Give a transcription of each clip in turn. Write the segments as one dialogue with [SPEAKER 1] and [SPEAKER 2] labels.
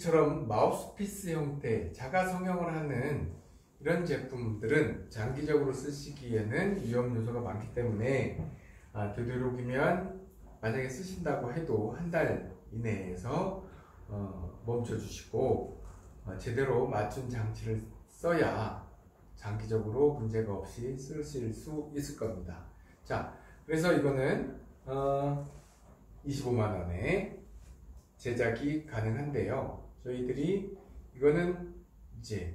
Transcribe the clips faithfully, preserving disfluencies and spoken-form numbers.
[SPEAKER 1] 이처럼 마우스피스 형태, 자가 성형을 하는 이런 제품들은 장기적으로 쓰시기에는 위험 요소가 많기 때문에 아, 되도록이면 만약에 쓰신다고 해도 한 달 이내에서 어, 멈춰주시고 어, 제대로 맞춘 장치를 써야 장기적으로 문제가 없이 쓰실 수 있을 겁니다. 자, 그래서 이거는 어, 이십오만 원에 제작이 가능한데요. 저희들이 이거는 이제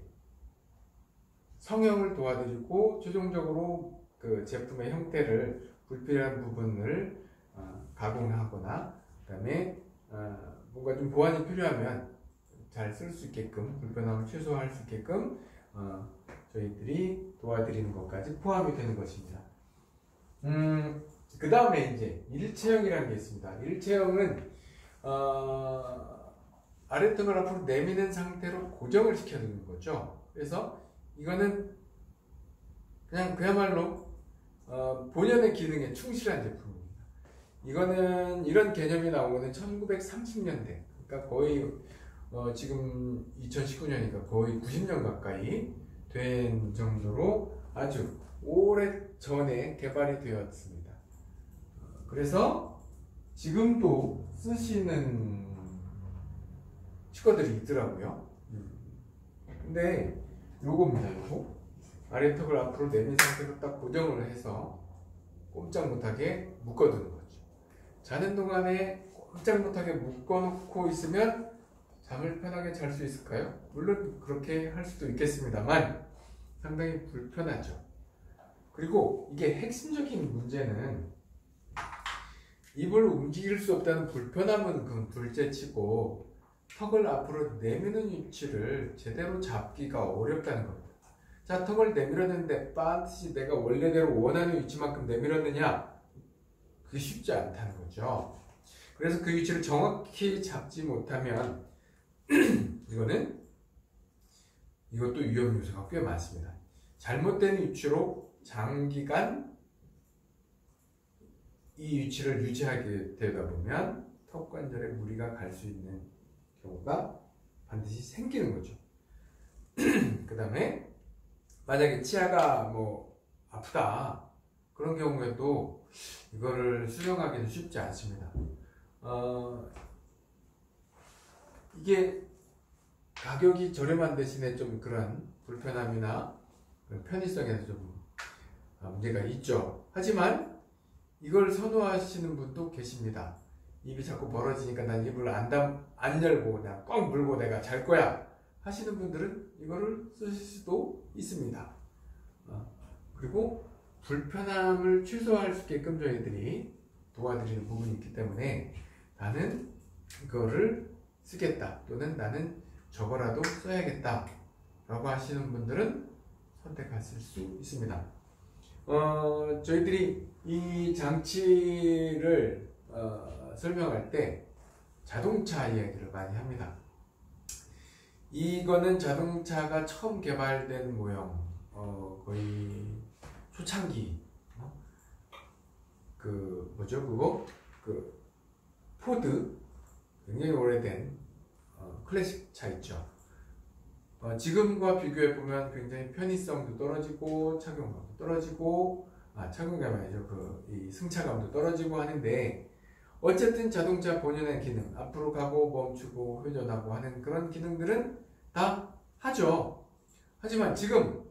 [SPEAKER 1] 성형을 도와드리고 최종적으로 그 제품의 형태를 불필요한 부분을 어, 가공하거나 그 다음에 어, 뭔가 좀 보완이 필요하면 잘 쓸 수 있게끔 불편함을 최소화할 수 있게끔 어, 저희들이 도와드리는 것까지 포함이 되는 것입니다. 음, 그 다음에 이제 일체형이라는 게 있습니다. 일체형은 어, 아래턱을 앞으로 내미는 상태로 고정을 시켜주는 거죠. 그래서 이거는 그냥 그야말로 어, 본연의 기능에 충실한 제품입니다. 이거는 이런 개념이 나온 거는 천구백삼십 년대, 그러니까 거의 어, 지금 이천십구 년이니까 거의 구십 년 가까이 된 정도로 아주 오래 전에 개발이 되었습니다. 그래서 지금도 쓰시는 치과들이 있더라고요. 근데 요겁니다. 요거 아래턱을 앞으로 내민 상태로 딱 고정을 해서 꼼짝 못하게 묶어두는 거죠. 자는 동안에 꼼짝 못하게 묶어놓고 있으면 잠을 편하게 잘 수 있을까요? 물론 그렇게 할 수도 있겠습니다만 상당히 불편하죠. 그리고 이게 핵심적인 문제는 입을 움직일 수 없다는 불편함은 그건 둘째치고 턱을 앞으로 내미는 위치를 제대로 잡기가 어렵다는 겁니다. 자, 턱을 내밀었는데 반드시 내가 원래대로 원하는 위치만큼 내밀었느냐? 그게 쉽지 않다는 거죠. 그래서 그 위치를 정확히 잡지 못하면 이거는 이것도 위험 요소가 꽤 많습니다. 잘못된 위치로 장기간 이 위치를 유지하게 되다 보면 턱 관절에 무리가 갈 수 있는 경우가 반드시 생기는 거죠. 그 다음에 만약에 치아가 뭐 아프다 그런 경우에도 이거를 수정하기는 쉽지 않습니다. 어, 이게 가격이 저렴한 대신에 좀 그런 불편함이나 편의성에서 좀 문제가 있죠. 하지만 이걸 선호하시는 분도 계십니다. 입이 자꾸 벌어지니까 난 입을 안, 담, 안 열고 그냥 꽉 물고 내가 잘 거야 하시는 분들은 이거를 쓰실 수도 있습니다. 어, 그리고 불편함을 최소화할 수 있게끔 저희들이 도와드리는 부분이 있기 때문에 나는 이거를 쓰겠다 또는 나는 저거라도 써야겠다 라고 하시는 분들은 선택하실 수 있습니다. 어, 저희들이 이 장치를 어, 설명할 때 자동차 이야기를 많이 합니다. 이거는 자동차가 처음 개발된 모형, 어, 거의 초창기, 어? 그 뭐죠 그거? 그 포드, 굉장히 오래된 어, 클래식 차 있죠. 어, 지금과 비교해 보면 굉장히 편의성도 떨어지고 착용감도 떨어지고, 아 착용감이 아니죠. 그 이 승차감도 떨어지고 하는데 어쨌든 자동차 본연의 기능, 앞으로 가고 멈추고 회전하고 하는 그런 기능들은 다 하죠. 하지만 지금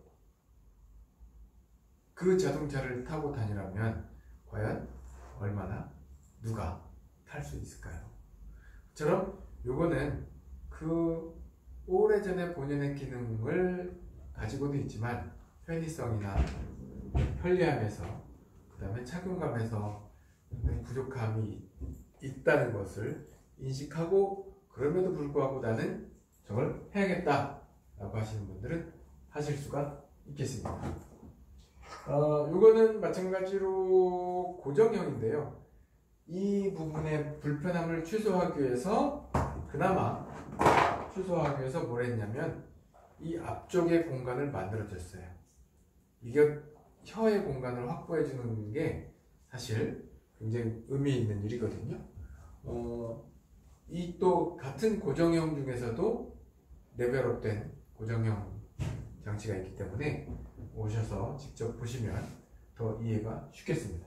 [SPEAKER 1] 그 자동차를 타고 다니라면 과연 얼마나 누가 탈 수 있을까요? 처럼 요거는 그 오래전에 본연의 기능을 가지고도 있지만 편의성이나 편리함에서 그 다음에 착용감에서 부족함이 있다는 것을 인식하고 그럼에도 불구하고 나는 저걸 해야겠다 라고 하시는 분들은 하실 수가 있겠습니다. 어, 이거는 마찬가지로 고정형인데요. 이 부분의 불편함을 최소화하기 위해서 그나마 최소화하기 위해서 뭘 했냐면 이 앞쪽의 공간을 만들어줬어요. 이게 혀의 공간을 확보해 주는 게 사실 굉장히 의미 있는 일이거든요. 어, 이 또 같은 고정형 중에서도 레벨업된 고정형 장치가 있기 때문에 오셔서 직접 보시면 더 이해가 쉽겠습니다.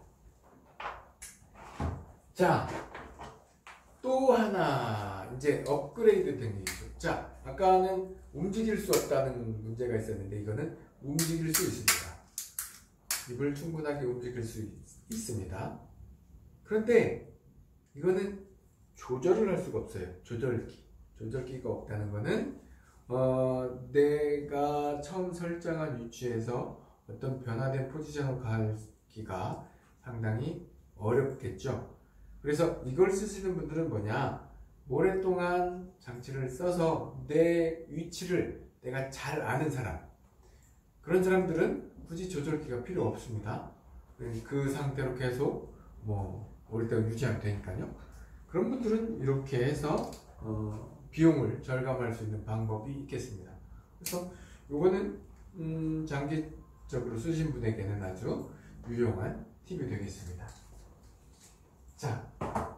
[SPEAKER 1] 자, 또 하나 이제 업그레이드 된 게 있죠. 자, 아까는 움직일 수 없다는 문제가 있었는데 이거는 움직일 수 있습니다. 입을 충분하게 움직일 수 있, 있습니다. 그런데 이거는 조절을 할 수가 없어요. 조절기. 조절기가 없다는 거는 어, 내가 처음 설정한 위치에서 어떤 변화된 포지션으로 가기가 상당히 어렵겠죠. 그래서 이걸 쓰시는 분들은 뭐냐, 오랫동안 장치를 써서 내 위치를 내가 잘 아는 사람, 그런 사람들은 굳이 조절기가 필요 없습니다. 그 상태로 계속 뭐 오랫동안 유지하면 되니까요. 그런 분들은 이렇게 해서 어, 비용을 절감할 수 있는 방법이 있겠습니다. 그래서 이거는 음, 장기적으로 쓰신 분에게는 아주 유용한 팁이 되겠습니다. 자,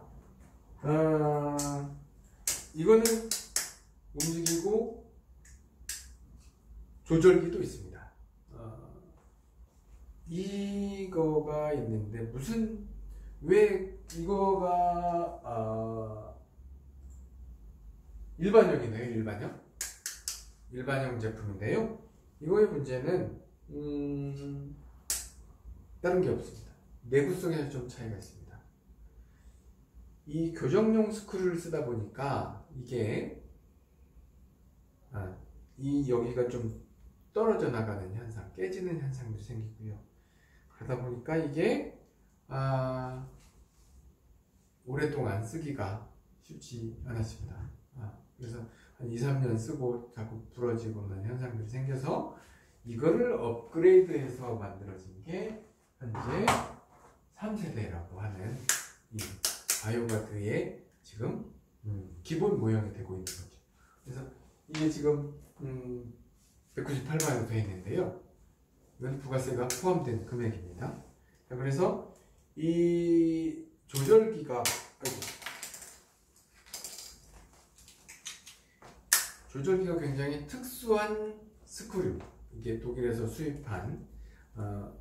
[SPEAKER 1] 어, 이거는 움직이고 조절기도 있습니다. 어, 이거가 있는데 무슨 왜 이거가 어, 일반형이네요. 일반형 일반형 제품인데요. 이거의 문제는 음, 다른 게 없습니다. 내구성에서 좀 차이가 있습니다. 이 교정용 스크류를 쓰다 보니까 이게 아, 이 여기가 좀 떨어져 나가는 현상, 깨지는 현상도 생기고요. 그러다 보니까 이게 아, 오랫동안 쓰기가 쉽지 않았습니다. 아, 그래서 한 이, 삼 년 쓰고 자꾸 부러지고는 현상들이 생겨서 이거를 업그레이드해서 만들어진 게 현재 삼 세대라고 하는 이 바이오가드의 지금 음, 기본 모형이 되고 있는 거죠. 그래서 이게 지금 음, 백구십팔만 원으로 되어 있는데요. 이건 부가세가 포함된 금액입니다. 그래서 이 조절기가 아이고, 조절기가 굉장히 특수한 스크류, 이게 독일에서 수입한 어,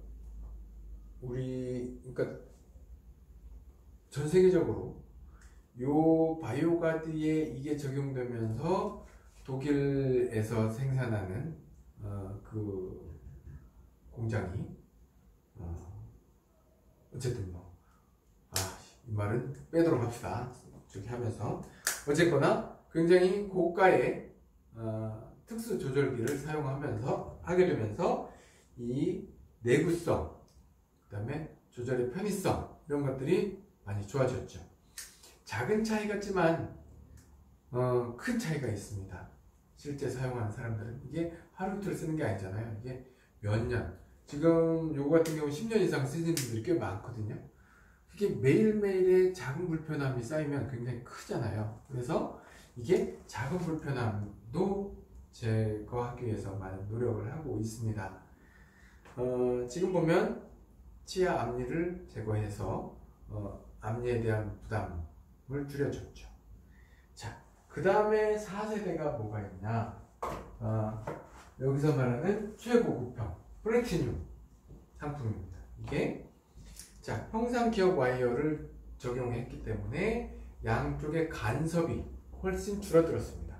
[SPEAKER 1] 우리 그러니까 전 세계적으로 요 바이오가드에 이게 적용되면서 독일에서 생산하는 어, 그 공장이 어, 어쨌든 뭐 아, 이 말은 빼도록 합시다. 저기 하면서 어쨌거나 굉장히 고가의 어, 특수 조절기를 사용하면서 하게 되면서 이 내구성, 그 다음에 조절의 편의성 이런 것들이 많이 좋아졌죠. 작은 차이 같지만 어, 큰 차이가 있습니다. 실제 사용하는 사람들은 이게 하루 이틀 쓰는 게 아니잖아요. 이게 몇 년, 지금 요거 같은 경우 십 년 이상 쓰시는 분들이 꽤 많거든요. 이게 매일매일의 작은 불편함이 쌓이면 굉장히 크잖아요. 그래서 이게 작은 불편함도 제거하기 위해서 많은 노력을 하고 있습니다. 어, 지금 보면 치아 앞니를 제거해서 어, 앞니에 대한 부담을 줄여줬죠. 자, 그 다음에 사 세대가 뭐가 있냐, 어, 여기서 말하는 최고급형 플래티늄 상품입니다. 이게 자, 형상 기억 와이어를 적용했기 때문에 양쪽의 간섭이 훨씬 줄어들었습니다.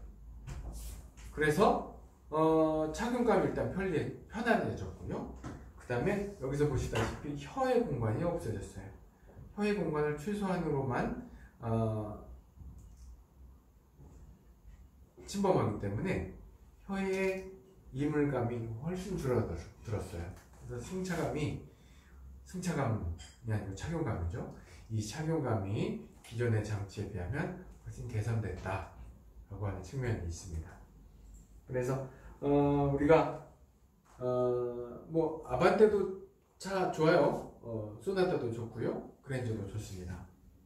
[SPEAKER 1] 그래서 어, 착용감이 일단 편리, 편안해졌고요. 그 다음에 여기서 보시다시피 혀의 공간이 없어졌어요. 혀의 공간을 최소한으로만 어, 침범하기 때문에 혀의 이물감이 훨씬 줄어들었어요. 그래서 승차감이 승차감이 아니고 착용감이죠. 이 착용감이 기존의 장치에 비하면 훨씬 개선됐다 라고 하는 측면이 있습니다. 그래서 어, 우리가 어, 뭐 아반떼도 차 좋아요. 어, 소나타도 좋고요. 그랜저도 좋습니다.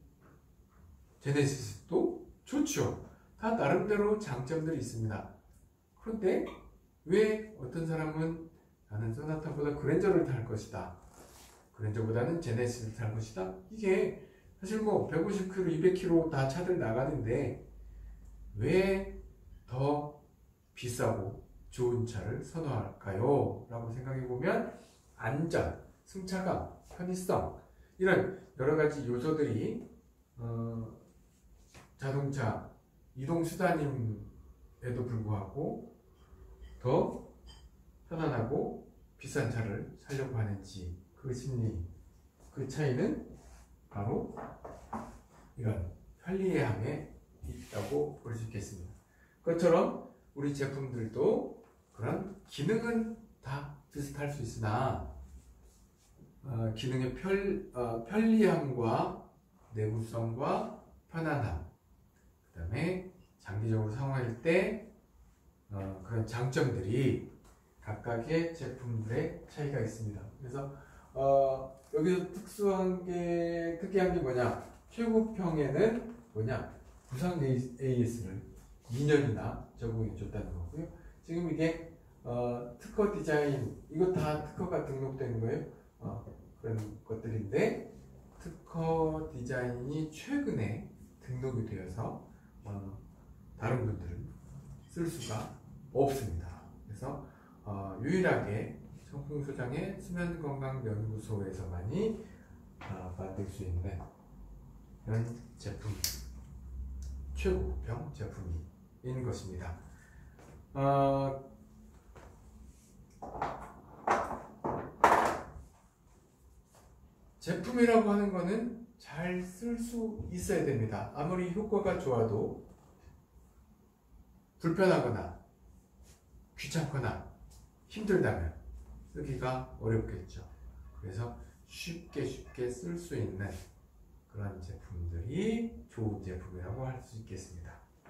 [SPEAKER 1] 제네시스도 좋죠. 다 나름대로 장점들이 있습니다. 그런데 왜 어떤 사람은 나는 소나타보다 그랜저를 탈 것이다, 그랜저보다는 제네시스를 탈 것이다, 이게 사실 뭐 백오십 킬로미터, 이백 킬로미터 다 차들 나가는데 왜 더 비싸고 좋은 차를 선호할까요? 라고 생각해보면 안전, 승차감, 편의성 이런 여러가지 요소들이 어, 자동차 이동수단임에도 불구하고 더 편안하고 비싼 차를 사려고 하는지 그 심리, 그 차이는 바로 이런 편리함에 있다고 볼 수 있겠습니다. 그것처럼 우리 제품들도 그런 기능은 다 비슷할 수 있으나 어, 기능의 편, 어, 편리함과 내구성과 편안함, 그 다음에 장기적으로 사용할 때 어, 그런 장점들이 각각의 제품들의 차이가 있습니다. 그래서 어, 여기서 특수한 게 특이한 게 뭐냐? 최고평에는 뭐냐? 부상 에이에스를 이 년이나 적용해 줬다는 거고요. 지금 이게 어, 특허 디자인 이거 다 특허가 등록되는 거예요. 어, 그런 것들인데 특허 디자인이 최근에 등록이 되어서 어, 다른 분들은 쓸 수가 없습니다. 그래서 어, 유일하게 청풍소장의 수면건강연구소에서만이 어, 만들 수 있는 이런 제품, 최고평 제품인 것입니다. 어, 제품이라고 하는 거는 잘 쓸 수 있어야 됩니다. 아무리 효과가 좋아도 불편하거나 귀찮거나 힘들다면 쓰기가 어렵겠죠. 그래서 쉽게 쉽게 쓸 수 있는 그런 제품들이 좋은 제품이라고 할 수 있겠습니다.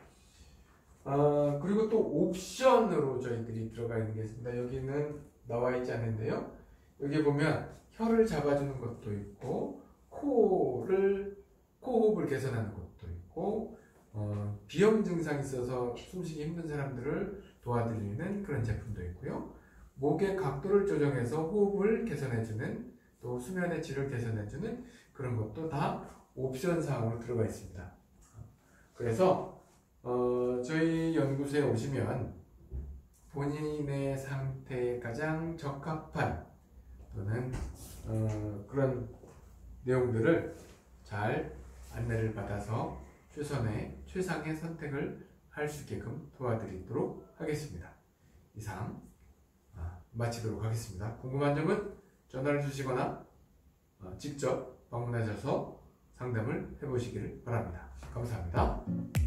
[SPEAKER 1] 어, 그리고 또 옵션으로 저희들이 들어가 있는 게 있습니다. 여기는 나와 있지 않은데요. 여기 보면 혀를 잡아주는 것도 있고 코를 코호흡을 개선하는 것도 있고 어, 비염 증상이 있어서 숨쉬기 힘든 사람들을 도와드리는 그런 제품도 있고요. 목의 각도를 조정해서 호흡을 개선해주는 또 수면의 질을 개선해주는 그런 것도 다 옵션 사항으로 들어가 있습니다. 그래서 어, 저희 연구소에 오시면 본인의 상태에 가장 적합한 또는 어, 그런 내용들을 잘 안내를 받아서 최선의 최상의 선택을 할 수 있게끔 도와드리도록 하겠습니다. 이상 아, 마치도록 하겠습니다. 궁금한 점은 전화를 주시거나 어, 직접 방문하셔서 상담을 해보시기를 바랍니다. 감사합니다.